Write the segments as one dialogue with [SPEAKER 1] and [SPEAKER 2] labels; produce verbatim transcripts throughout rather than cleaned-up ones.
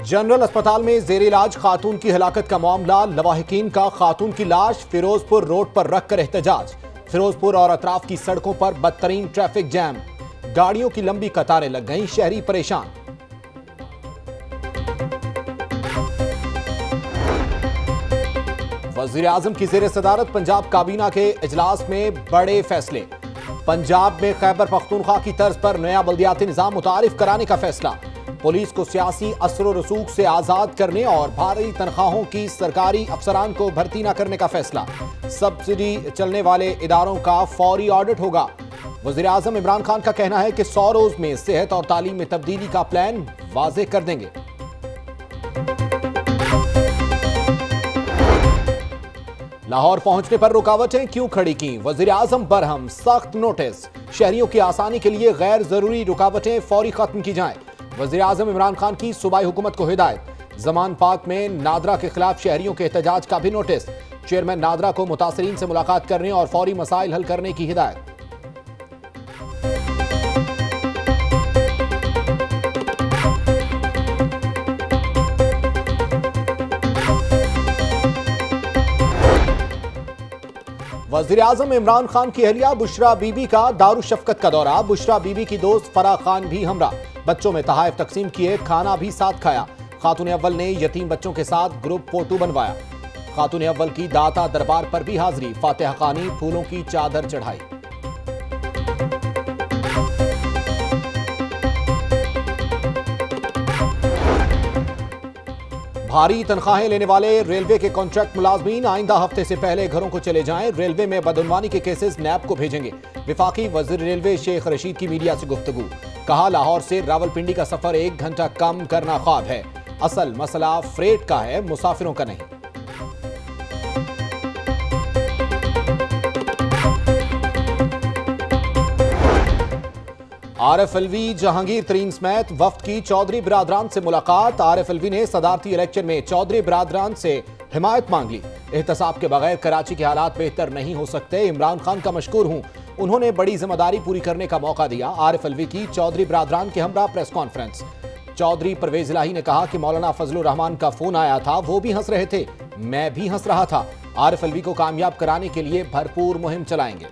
[SPEAKER 1] General अस्पताल में जेर इलाज खातून की हलाकत का मामला। लवाहिकीन का खातून की लाश फिरोजपुर रोड पर रखकर एहतजाज। फिरोजपुर और अतराफ की सड़कों पर बदतरीन ट्रैफिक जैम, गाड़ियों की लंबी कतारें लग गईं, शहरी परेशान। वजीर आजम की जेर सदारत पंजाब काबीना के इजलास में बड़े फैसले। पंजाब में खैबर पख्तूनख्वा की तर्ज पर नया बल्दियाती निजाम मुतारिफ कराने का फैसला। पुलिस को सियासी असर रसूख से आजाद करने और भारी तनख्वाहों की सरकारी अफसरान को भर्ती न करने का फैसला। सब्सिडी चलने वाले इदारों का फौरी ऑडिट होगा। वजीर आजम इमरान खान का कहना है कि सौ रोज में सेहत और तालीम में तब्दीली का प्लान वाजे कर देंगे। लाहौर पहुंचने पर रुकावटें क्यों खड़ी की, वजीर आजम बरहम, सख्त नोटिस। शहरियों की आसानी के लिए गैर जरूरी रुकावटें फौरी खत्म की जाएं। वजीर आजम इमरान खान की सूबाई हुकूमत को हिदायत। जमान पार्क में नादरा के खिलाफ शहरियों के एहतजाज का भी नोटिस। चेयरमैन नादरा को मुतासरीन से मुलाकात करने और फौरी मसाइल हल करने की हिदायत। वजीर आजम इमरान खान की अहलिया बुशरा बीबी का दारुशफकत का दौरा। बुशरा बीबी की दोस्त फराह खान भी हमरा। बच्चों में तहाइफ तकसीम किए, खाना भी साथ खाया। खातून अव्वल ने यतीम बच्चों के साथ ग्रुप फोटो बनवाया। खातून अव्वल की दाता दरबार पर भी हाजिरी। फातिहा खानी, फूलों की चादर चढ़ाई। भारी तनख्वाहें लेने वाले रेलवे के कॉन्ट्रैक्ट मुलाजमीन आइंदा हफ्ते से पहले घरों को चले जाएं। रेलवे में बदउनवानी के केसेस नैब को भेजेंगे। विफाकी वजीर रेलवे शेख रशीद की मीडिया से गुफ्तगू। कहा, लाहौर से रावलपिंडी का सफर एक घंटा कम करना ख्वाब है। असल मसला फ्रेट का है, मुसाफिरों का नहीं। आरएफएलवी जहांगीर-तरीन समेत वफ्द की चौधरी बिरादरान से मुलाकात। आरएफएलवी ने सदारती इलेक्शन में चौधरी बिरादरान से हिमायत मांग ली। एहतसाब के बगैर कराची के हालात बेहतर नहीं हो सकते। इमरान खान का मशकूर हूं, उन्होंने बड़ी जिम्मेदारी पूरी करने का मौका दिया। आरएफएलवी की चौधरी बिरादरान के हमरा प्रेस कॉन्फ्रेंस। चौधरी परवेज इलाही ने कहा कि मौलाना फजलुर रहमान का फोन आया था, वो भी हंस रहे थे, मैं भी हंस रहा था। आरएफएलवी को कामयाब कराने के लिए भरपूर मुहिम चलाएंगे।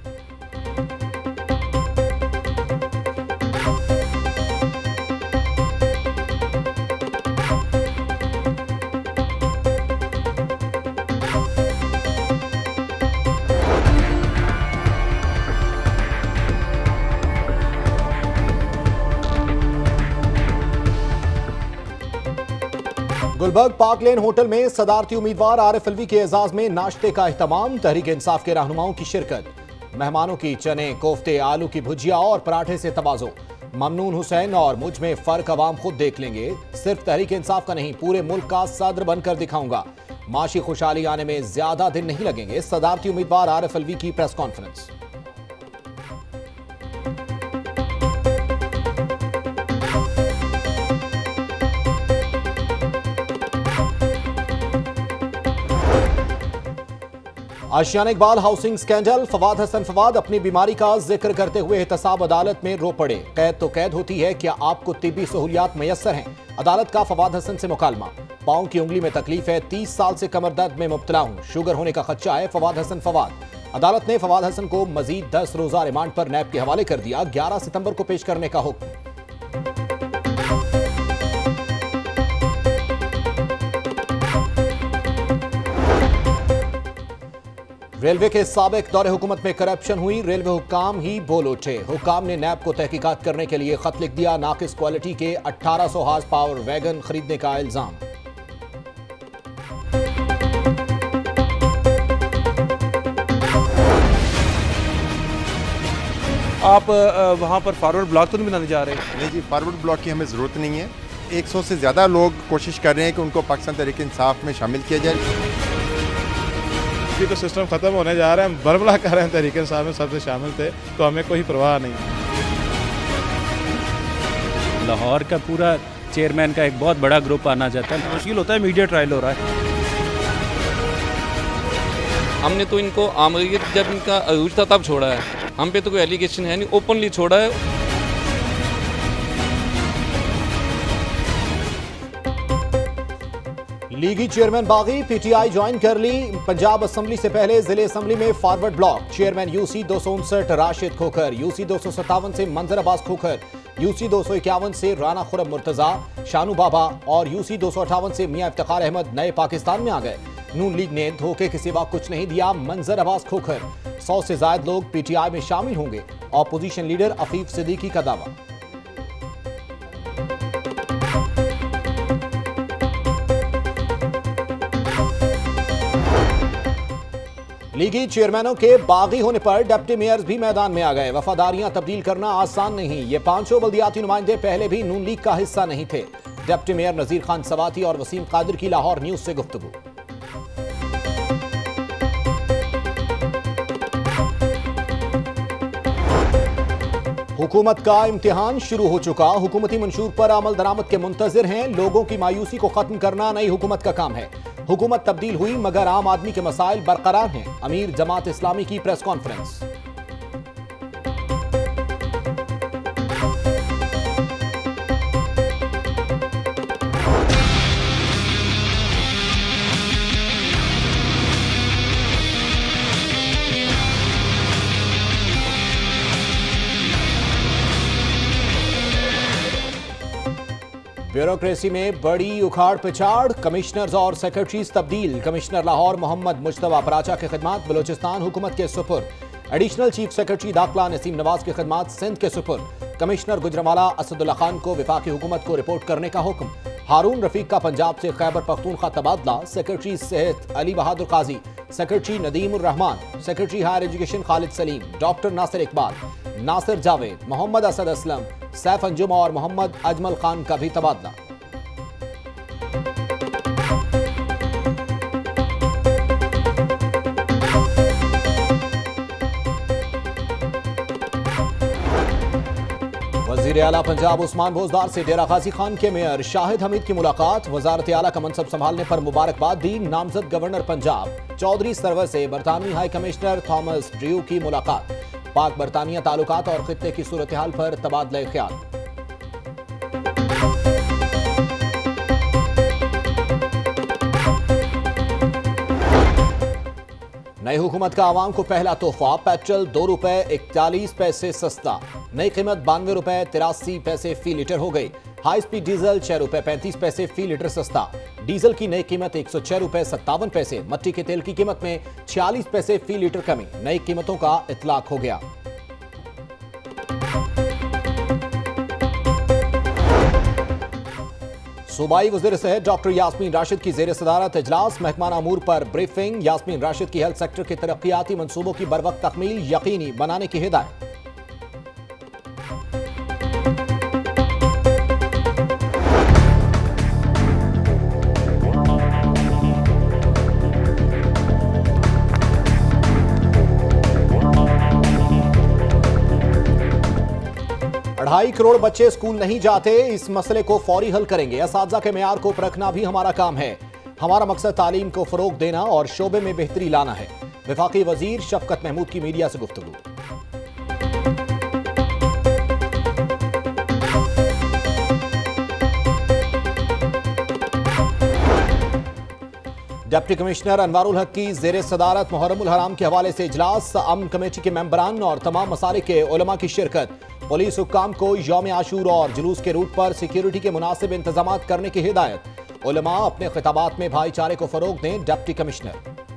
[SPEAKER 1] गुलबर्ग पार्क लेन होटल में सदारती उम्मीदवार आरएफएलवी के एजाज में नाश्ते का एहतमाम। तहरीक इंसाफ के रहनुमाओं की शिरकत। मेहमानों की चने, कोफ्ते, आलू की भुजिया और पराठे से तवाज़ो। ममनून हुसैन और मुझ में फर्क अवाम खुद देख लेंगे। सिर्फ तहरीक इंसाफ का नहीं, पूरे मुल्क का सदर बनकर दिखाऊंगा। माशी खुशहाली आने में ज्यादा दिन नहीं लगेंगे। सदारती उम्मीदवार आरएफएलवी की press conference. Ashiana Iqbal housing scandal. Fawad Hasan Fawad अपनी बीमारी का जिक्र करते हुए एहतसाब अदालत में रो पड़े। कैद तो कैद होती है, क्या आपको तिब्बी सहूलियात मैसर हैं? अदालत का फवाद हसन से मुकालमा। पांव की उंगली में तकलीफ है, तीस साल से कमर दर्द में मुब्तला हूं, शुगर होने का खदशा है। फवाद हसन फवाद। अदालत ने फवाद हसन को मजीद दस रोजा रिमांड पर नैब के हवाले कर दिया। ग्यारह सितंबर को पेश करने का हुक्म। रेलवे के साबिक दौरे हुकूमत में करप्शन हुई, रेलवे हुक्काम ही बोल उठे। हुक्काम ने नैब को तहकीकात करने के लिए खत लिख दिया। नाकिस क्वालिटी के अठारह सौ हार्स पावर वैगन खरीदने का इल्जाम।
[SPEAKER 2] आप वहां पर फॉरवर्ड ब्लॉक तो नहीं बनाने जा रहे?
[SPEAKER 3] नहीं जी, फॉरवर्ड ब्लॉक की हमें ज़रूरत नहीं है। एक सौ से ज़्यादा लोग कोशिश कर रहे हैं कि उनको पाकिस्तान तहरीक इंसाफ में शामिल किया जाए।
[SPEAKER 2] तो सिस्टम खत्म होने जा रहा है, हम बरबला कर रहे हैं। तहरीक इंसाफ में सबसे शामिल थे तो हमें कोई परवाह नहीं।
[SPEAKER 4] लाहौर का पूरा चेयरमैन का एक बहुत बड़ा ग्रुप आना चाहता है, मुश्किल होता है। मीडिया ट्रायल हो रहा है।
[SPEAKER 5] हमने तो इनको आमरीत जब इनका अरूज था तब छोड़ा है, हम पे तो कोई एलिगेशन है नहीं, ओपनली छोड़ा है।
[SPEAKER 1] लीगी चेयरमैन बागी, पीटीआई ज्वाइन कर ली। पंजाब असेंबली से पहले जिले असेंबली में फॉरवर्ड ब्लॉक। चेयरमैन यूसी दो सौ उनसठ राशिद खोखर, यूसी दो सौ सत्तावन से मंजर अब्बास खोखर, यूसी दो सौ इक्यावन से राना खुरम मुर्तजा, शानू बाबा और यूसी दो सौ अठावन से मियां इफ्तिखार अहमद नए पाकिस्तान में आ गए। नून लीग ने धोखे के सिवा कुछ नहीं दिया, मंजर अब्बास खोखर। सौ से ज्यादा लोग पीटीआई में शामिल होंगे, ऑपोजिशन लीडर अफीफ सिद्दीकी का दावा। लीगी चेयरमैनों के बागी होने पर डिप्टी मेयर्स भी मैदान में आ गए। वफादारियां तब्दील करना आसान नहीं, ये पांचों बल्दियाती नुमाइंदे पहले भी नून लीग का हिस्सा नहीं थे। डिप्टी मेयर नजीर खान सवाती और वसीम कादिर की लाहौर न्यूज से गुफ्तगू। हुकूमत का इम्तिहान शुरू हो चुका, हुकूमती मंशूर पर अमल दरामद के मुंतजिर हैं। लोगों की मायूसी को खत्म करना नई हुकूमत का काम है। हुकूमत तब्दील हुई मगर आम आदमी के मसाइल बरकरार हैं। अमीर जमात इस्लामी की प्रेस कॉन्फ्रेंस। ब्यूरोक्रेसी में बड़ी उखाड़ पिछाड़, कमिश्नर्स और सेक्रेटरीज तब्दील। कमिश्नर लाहौर मोहम्मद मुश्तबा पराचा की खिदमात बलोचिस्तान हुकूमत के सुपुर्द। एडिशनल चीफ सेक्रेटरी दाखिला नसीम नवाज की खिदमात सिंध के सुपुर्द। कमिश्नर गुजरांवाला असदुल्ला खान को वफाकी हुकूमत को रिपोर्ट करने का हुक्म। हारून रफीक का पंजाब से खैबर पख्तूनख्वा तबादला। सेक्रेटरी सेहत Ali Bahadur Qazi, secretary Nadeem ur Rehman, secretary higher education Khalid Saleem, doctor Nasir Iqbal, Nasir Javed, Mohammad Asad Aslam, Saif Anjum और मोहम्मद अजमल खान का भी तबादला। वज़ीर आला पंजाब उस्मान-बुज़दार से डेरा गाजी खान के मेयर शाहिद हमीद की मुलाकात। वज़ारत आला का मनसब संभालने पर मुबारकबाद दी। नामजद गवर्नर पंजाब चौधरी सरवर से बरतानवी हाई कमिश्नर थॉमस ड्रू की मुलाकात। पाक बरतानिया ताल्लुकात और खित्ते की सूरत हाल पर तबादला ख्याल। नई हुकूमत का आवाम को पहला तोहफा। पेट्रोल दो रुपए इकतालीस पैसे सस्ता, नई कीमत बानवे रुपए तिरासी पैसे फी लीटर हो गई। हाई स्पीड डीजल छह रुपए पैंतीस पैसे फी लीटर सस्ता। डीजल की नई कीमत एक सौ छह रुपए सत्तावन पैसे। मट्टी के तेल की कीमत में छियालीस पैसे फी लीटर कमी। नई कीमतों का इतलाक हो गया। सूबाई वज़ीर सेहत डॉक्टर यास्मीन राशिद की ज़ेर सदारत इजलास। महकमाना अमूर पर ब्रीफिंग। यास्मीन राशिद की हेल्थ सेक्टर के तरक्याती मंसूबों की बरवक्त तकमील यकीनी बनाने की हिदायत। ढाई करोड़ बच्चे स्कूल नहीं जाते, इस मसले को फौरी हल करेंगे। असातिज़ा के मेयार को परखना भी हमारा काम है। हमारा मकसद तालीम को फरोग देना और शोबे में बेहतरी लाना है। वफाकी वजीर शफकत महमूद की मीडिया से गुफ्तगू। डिप्टी कमिश्नर अनवारुल हक की ज़ेर सदारत मुहर्रमुल हराम के हवाले से इजलास। अमन कमेटी के मेंबरान और तमाम मसालिक के उलमा की शिरकत। पुलिस हुक्काम को यौम आशूर और जुलूस के रूट पर सिक्योरिटी के मुनासिब इंतजाम करने की हिदायत। उलमा अपने खिताबात में भाईचारे को फरोग दें। डिप्टी कमिश्नर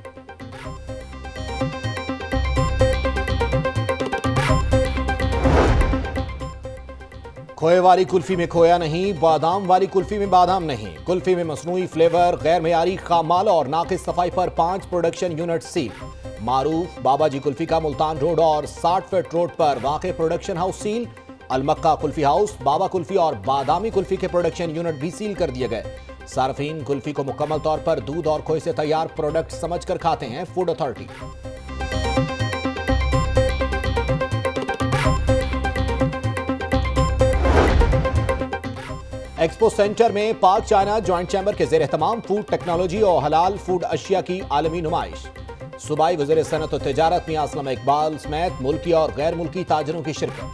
[SPEAKER 1] खोए वाली कुल्फी में खोया नहीं, बादाम वाली कुल्फी में बादाम नहीं। कुल्फी में मसनूई फ्लेवर, गैर मेयारी खामाल और नाकिस सफाई पर पांच प्रोडक्शन यूनिट सील। मारूफ बाबाजी कुल्फी का मुल्तान रोड और साठ फीट रोड पर वाक़े प्रोडक्शन हाउस सील। अलमक्का कुल्फी हाउस, बाबा कुल्फी और बादामी कुल्फी के प्रोडक्शन यूनिट भी सील कर दिए गए। सार्फिन कुल्फी को मुकम्मल तौर पर दूध और खोए से तैयार प्रोडक्ट समझकर खाते हैं। फूड अथॉरिटी एक्सपो सेंटर में पाक चाइना ज्वाइंट चैम्बर के जेर एहतमाम फूड टेक्नोलॉजी और हलाल फूड अशिया की आलमी नुमाइश। सूबाई वज़ीर सनत और तिजारत मियां असलम इकबाल समेत मुल्की और गैर मुल्की ताजरों की शिरकत।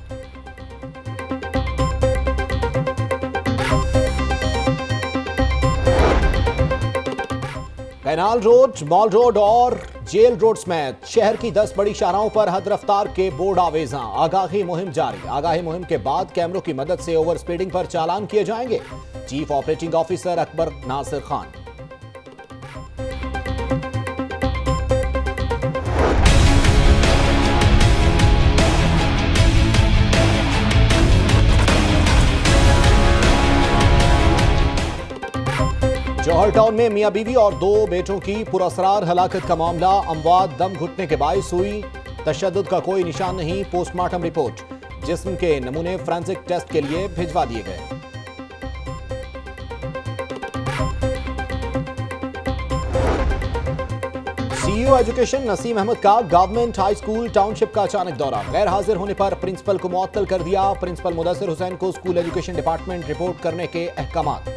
[SPEAKER 1] कैनाल रोड, मॉल रोड और जेल रोड समेत शहर की दस बड़ी शाहराहों पर हद रफ्तार के बोर्ड आवेजा। आगाही मुहिम जारी। आगाही मुहिम के बाद कैमरों की मदद से ओवर स्पीडिंग पर चालान किए जाएंगे। Chief operating officer Akbar Nasir Khan. Johar town में मियां बीवी और दो बेटों की पुरअसरार हलाकत का मामला। अमवात दम घुटने के बायस हुई। तशद्दुद का कोई निशान नहीं। Postmortem report. जिस्म के नमूने फोरेंसिक टेस्ट के लिए भिजवा दिए गए। सीईओ एजुकेशन नसीम अहमद का गवर्नमेंट हाई स्कूल टाउनशिप का अचानक दौरा। गैर हाजिर होने पर प्रिंसिपल को मुअत्तल कर दिया। प्रिंसिपल मुदस्सिर हुसैन को स्कूल एजुकेशन डिपार्टमेंट रिपोर्ट करने के अहकामात।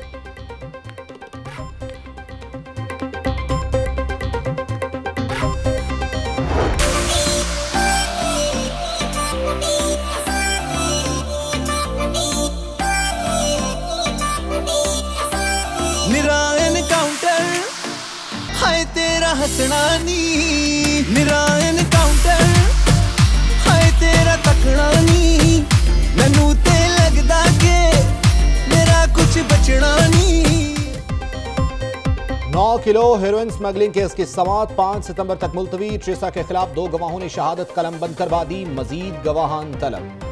[SPEAKER 6] हसनानी निरायन काउंटर हाय तेरा तकड़ानी मैनू ते लगदा के मेरा कुछ बचना नहीं।
[SPEAKER 1] नौ किलो हेरोइन स्मगलिंग केस की समाअत पांच सितंबर तक मुलतवी। ट्रेसा के खिलाफ दो गवाहों ने शहादत कलम बंद करवा दी। मजीद गवाहान तलब।